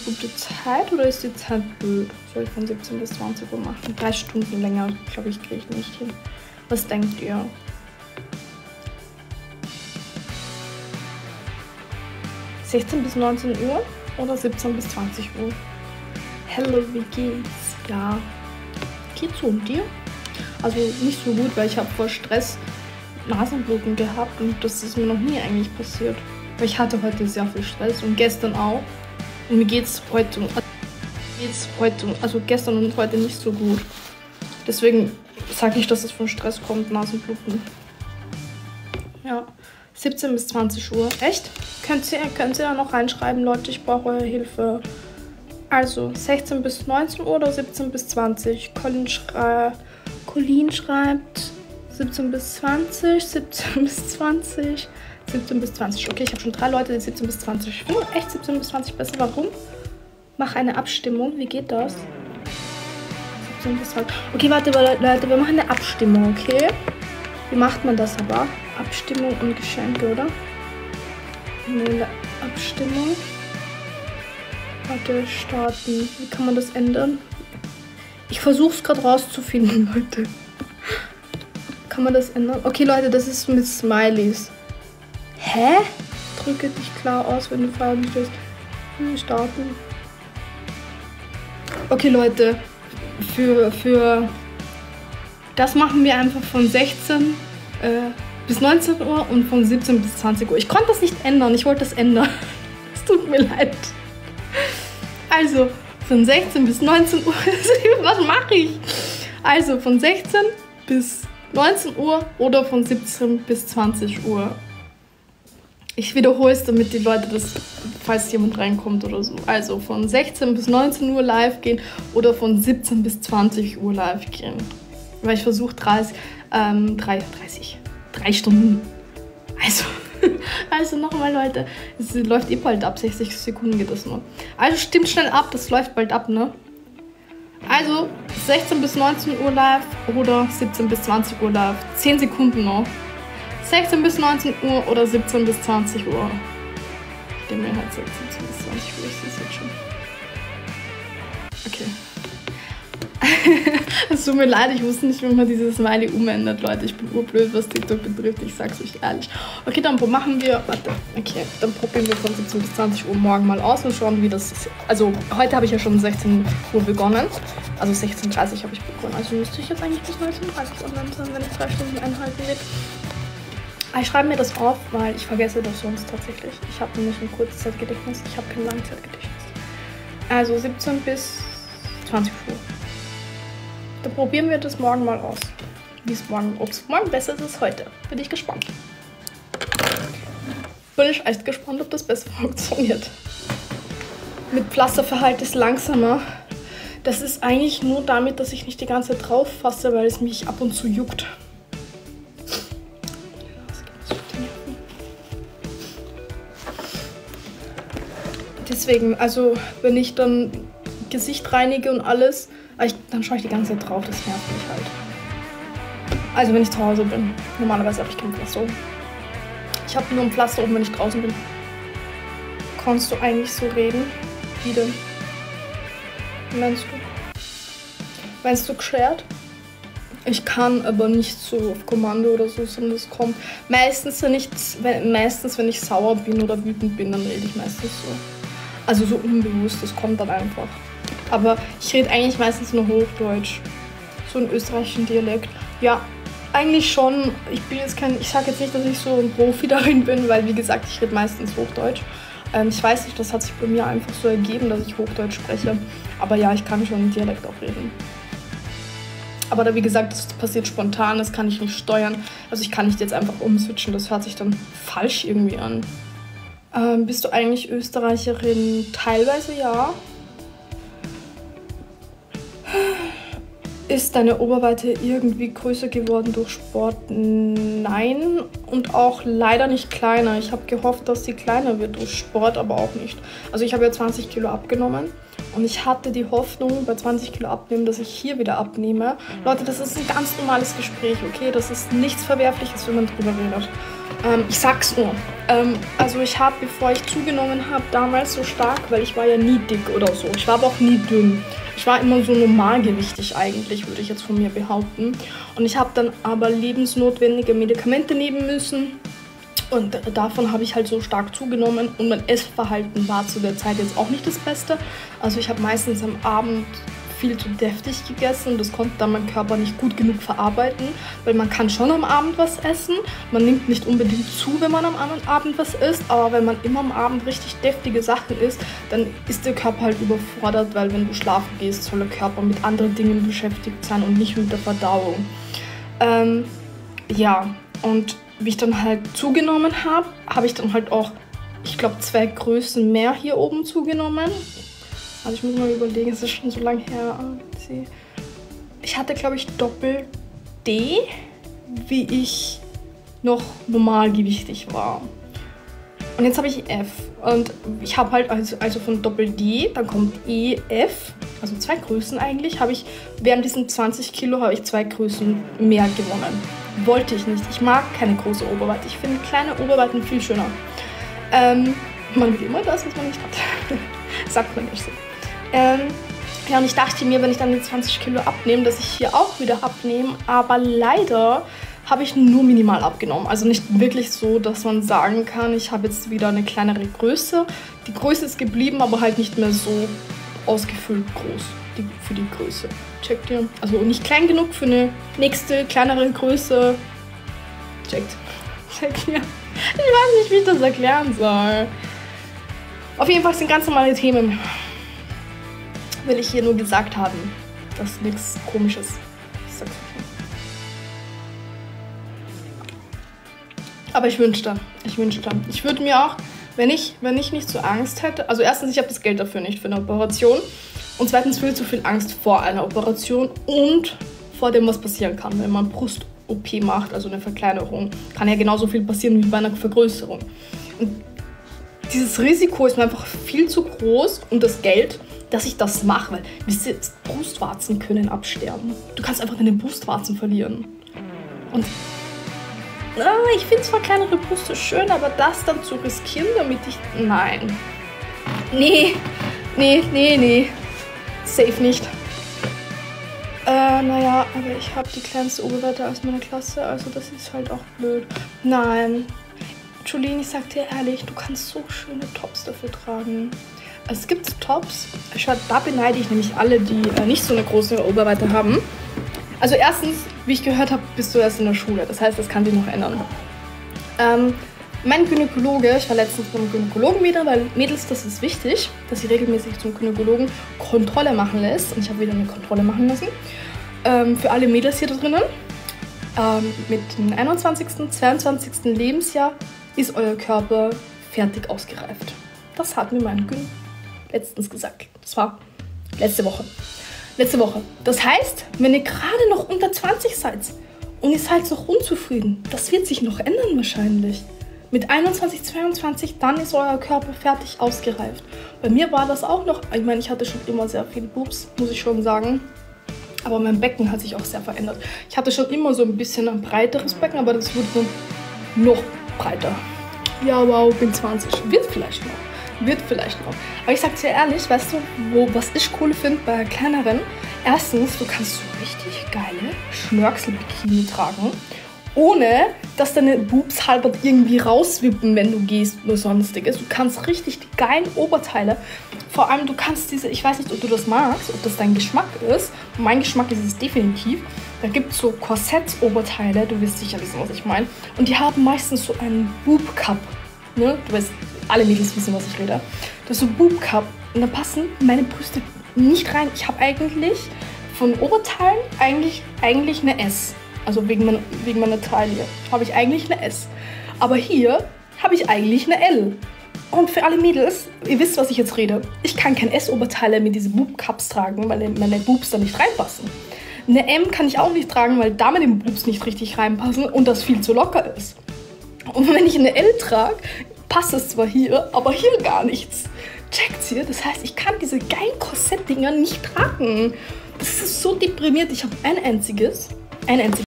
gute Zeit oder ist die Zeit blöd? Soll ich von 17 bis 20 Uhr machen? 3 Stunden länger, glaube ich, kriege ich nicht hin. Was denkt ihr? (16 bis 19 Uhr oder 17 bis 20 Uhr? Hello, wie geht's? Ja, geht so und dir? Also nicht so gut, weil ich habe voll Stress, Nasenbluten gehabt und das ist mir noch nie eigentlich passiert. Weil ich hatte heute sehr viel Stress und gestern auch. Und mir geht's heute, also gestern und heute nicht so gut. Deswegen sage ich, dass es von Stress kommt, Nasenbluten. Ja, 17 bis 20 Uhr. Echt? Könnt ihr da noch reinschreiben, Leute, ich brauche eure Hilfe. Also 16 bis 19 Uhr oder 17 bis 20? Colleen schreibt 17 bis 20, 17 bis 20, 17 bis 20. Okay, ich habe schon 3 Leute, die 17 bis 20. Ich finde echt 17 bis 20 besser. Warum? Mach eine Abstimmung. Wie geht das? 17 bis 20. Okay, warte, Leute, wir machen eine Abstimmung, okay? Wie macht man das aber? Abstimmung und Geschenke, oder? Eine Abstimmung. Warte, starten. Wie kann man das ändern? Ich versuche es gerade rauszufinden, Leute. Kann man das ändern? Okay, Leute, das ist mit Smileys. Hä? Drücke dich klar aus, wenn du Fragen stellst. Starten. Okay, Leute. Für das machen wir einfach von 16 bis 19 Uhr und von 17 bis 20 Uhr. Ich konnte das nicht ändern. Ich wollte das ändern. Es tut mir leid. Also, von 16 bis 19 Uhr. Was mache ich? Also, von 16 bis 19 Uhr oder von 17 bis 20 Uhr. Ich wiederhole es, damit die Leute das, falls jemand reinkommt oder so. Also, von 16 bis 19 Uhr live gehen oder von 17 bis 20 Uhr live gehen. Weil ich versuche 3 Stunden. Also nochmal, Leute, es läuft eh bald ab, 60 Sekunden geht das nur. Also stimmt schnell ab, das läuft bald ab, ne? Also 16 bis 19 Uhr live oder 17 bis 20 Uhr live. 10 Sekunden noch. 16 bis 19 Uhr oder 17 bis 20 Uhr. Ich denke mir halt 16 bis 20 Uhr, ich sehe es jetzt schon. Okay. Es tut mir leid, ich wusste nicht, wie man dieses Smiley umändert, Leute. Ich bin urblöd, was TikTok betrifft, ich sag's euch ehrlich. Okay, dann machen wir, dann probieren wir von 17 bis 20 Uhr morgen mal aus und schauen, wie das ist. Also, heute habe ich ja schon um 16 Uhr begonnen. Also 16:30 Uhr habe ich begonnen. Also müsste ich jetzt eigentlich bis 19:30 Uhr online sein, wenn ich 3 Stunden einhalten will. Ich schreibe mir das auf, weil ich vergesse das sonst tatsächlich. Ich habe nämlich ein Kurzzeitgedächtnis, ich habe kein Langzeitgedächtnis. Also 17 bis 20 Uhr. Dann probieren wir das morgen mal aus. Ob es morgen besser ist als heute. Bin ich gespannt. Bin ich echt gespannt, ob das besser funktioniert. Mit Pflasterverhalt ist langsamer. Das ist eigentlich nur damit, dass ich nicht die ganze Zeit drauf fasse, weil es mich ab und zu juckt. Deswegen, also wenn ich dann Gesicht reinige und alles, dann schaue ich die ganze Zeit drauf, das nervt mich halt. Also wenn ich zu Hause bin. Normalerweise habe ich kein Pflaster oben. Ich habe nur ein Pflaster oben, wenn ich draußen bin. Kannst du eigentlich so reden? Wie denn? Meinst du? Meinst du geschert? Ich kann aber nicht so auf Kommando oder so, sondern es kommt. Meistens, wenn ich sauer bin oder wütend bin, dann rede ich meistens so. Also so unbewusst, das kommt dann einfach. Aber ich rede eigentlich meistens nur Hochdeutsch. So einen österreichischen Dialekt. Ja, eigentlich schon. Ich sage jetzt nicht, dass ich so ein Profi darin bin, weil wie gesagt, ich rede meistens Hochdeutsch. Ich weiß nicht, das hat sich bei mir einfach so ergeben, dass ich Hochdeutsch spreche. Aber ja, ich kann schon einen Dialekt auch reden. Aber da, wie gesagt, das passiert spontan, das kann ich nicht steuern. Also ich kann nicht jetzt einfach umswitchen, das hört sich dann falsch irgendwie an. Bist du eigentlich Österreicherin? Teilweise ja. Ist deine Oberweite irgendwie größer geworden durch Sport? Nein. Und auch leider nicht kleiner. Ich habe gehofft, dass sie kleiner wird durch Sport, aber auch nicht. Also ich habe ja 20 Kilo abgenommen. Und ich hatte die Hoffnung, bei 20 Kilo abnehmen, dass ich hier wieder abnehme. Leute, das ist ein ganz normales Gespräch, okay? Das ist nichts Verwerfliches, wenn man drüber redet. Ich sag's nur. Also ich habe, bevor ich zugenommen habe, damals so stark, weil ich war ja nie dick oder so. Ich war aber auch nie dünn. Ich war immer so normalgewichtig eigentlich, würde ich jetzt von mir behaupten. Und ich habe dann aber lebensnotwendige Medikamente nehmen müssen. Und davon habe ich halt so stark zugenommen. Und mein Essverhalten war zu der Zeit jetzt auch nicht das Beste. Also ich habe meistens am Abend viel zu deftig gegessen und das konnte dann mein Körper nicht gut genug verarbeiten, weil man kann schon am Abend was essen, man nimmt nicht unbedingt zu, wenn man am Abend was isst, aber wenn man immer am Abend richtig deftige Sachen isst, dann ist der Körper halt überfordert, weil wenn du schlafen gehst, soll der Körper mit anderen Dingen beschäftigt sein und nicht mit der Verdauung. Ja, und wie ich dann halt zugenommen habe, habe ich dann halt auch, ich glaube, 2 Größen mehr hier oben zugenommen. Also ich muss mal überlegen, es ist schon so lange her. Ich hatte, glaube ich, Doppel-D, wie ich noch normalgewichtig war. Und jetzt habe ich F. Und ich habe halt also von Doppel-D, dann kommt E, F, also 2 Größen eigentlich, habe ich während diesen 20 Kilo habe ich 2 Größen mehr gewonnen. Wollte ich nicht. Ich mag keine große Oberweite. Ich finde kleine Oberweiten viel schöner. Man will immer das, was man nicht hat. Sagt man nicht so. Ja, und ich dachte mir, wenn ich dann die 20 Kilo abnehme, dass ich hier auch wieder abnehme. Aber leider habe ich nur minimal abgenommen. Also nicht wirklich so, dass man sagen kann, ich habe jetzt wieder eine kleinere Größe. Die Größe ist geblieben, aber halt nicht mehr so ausgefüllt groß für die Größe. Checkt ihr? Also nicht klein genug für eine nächste kleinere Größe. Checkt ihr? Ich weiß nicht, wie ich das erklären soll. Auf jeden Fall sind ganz normale Themen. Will ich hier nur gesagt haben. Das ist nichts Komisches. Ich sag's nicht. Aber ich wünschte. Ich würde mir auch, wenn ich nicht so Angst hätte, also erstens, ich habe das Geld dafür nicht für eine Operation und zweitens viel zu viel Angst vor einer Operation und vor dem, was passieren kann, wenn man Brust-OP macht, also eine Verkleinerung. Kann ja genauso viel passieren wie bei einer Vergrößerung. Und dieses Risiko ist mir einfach viel zu groß und das Geld, dass ich das mache, weil, wisst ihr, Brustwarzen können absterben. Du kannst einfach deine Brustwarzen verlieren. Und ich finde zwar kleinere Brüste schön, aber das dann zu riskieren, damit ich... Nein. Nee. Safe nicht. Naja, aber ich habe die kleinste Oberweite aus meiner Klasse, also das ist halt auch blöd. Nein. Jolene, ich sag dir ehrlich, du kannst so schöne Tops dafür tragen. Es gibt Tops, da beneide ich nämlich alle, die nicht so eine große Oberweite haben. Also erstens, wie ich gehört habe, bist du erst in der Schule. Das heißt, das kann sich noch ändern. Mein Gynäkologe, ich war letztens beim Gynäkologen wieder, weil Mädels, das ist wichtig, dass sie regelmäßig zum Gynäkologen Kontrolle machen lässt. Und ich habe wieder eine Kontrolle machen lassen. Für alle Mädels hier drinnen. Mit dem 21., 22. Lebensjahr ist euer Körper fertig ausgereift. Das hat mir mein Gynäkologe letztens gesagt. Das war letzte Woche. Das heißt, wenn ihr gerade noch unter 20 seid und ihr seid noch unzufrieden, das wird sich noch ändern wahrscheinlich. Mit 21, 22, dann ist euer Körper fertig ausgereift. Bei mir war das auch noch, ich meine, ich hatte schon immer sehr viele Boobs, muss ich schon sagen. Aber mein Becken hat sich auch sehr verändert. Ich hatte schon immer so ein bisschen ein breiteres Becken, aber das wurde dann noch breiter. Ja, wow, bin 20. Wird vielleicht noch. Aber ich sag dir ehrlich, weißt du, was ich cool finde bei kleineren? Erstens, du kannst so richtig geile Schnörkel-Bikini tragen, ohne dass deine Boobs halber irgendwie rauswippen, wenn du gehst oder sonstiges. Du kannst richtig die geilen Oberteile, vor allem du kannst diese, ich weiß nicht, ob du das magst, ob das dein Geschmack ist. Mein Geschmack ist es definitiv. Da gibt es so Korsetts-Oberteile, du wirst sicher wissen, was ich meine. Und die haben meistens so einen Boob-Cup. Ne? Du weißt, alle Mädels wissen, was ich rede. Das ist so Boob-Cup. Und da passen meine Brüste nicht rein. Ich habe eigentlich von Oberteilen eigentlich eine S. Also wegen meiner Taille habe ich eigentlich eine S. Aber hier habe ich eigentlich eine L. Und für alle Mädels, ihr wisst, was ich jetzt rede. Ich kann kein S-Oberteile mit diesen Boob-Cups tragen, weil meine Boobs da nicht reinpassen. Eine M kann ich auch nicht tragen, weil da meine Boobs nicht richtig reinpassen und das viel zu locker ist. Und wenn ich eine L trage, passt es zwar hier, aber hier gar nichts. Checkt's ihr? Das heißt, ich kann diese geilen Korsett-Dinger nicht tragen. Das ist so deprimiert. Ich habe ein einziges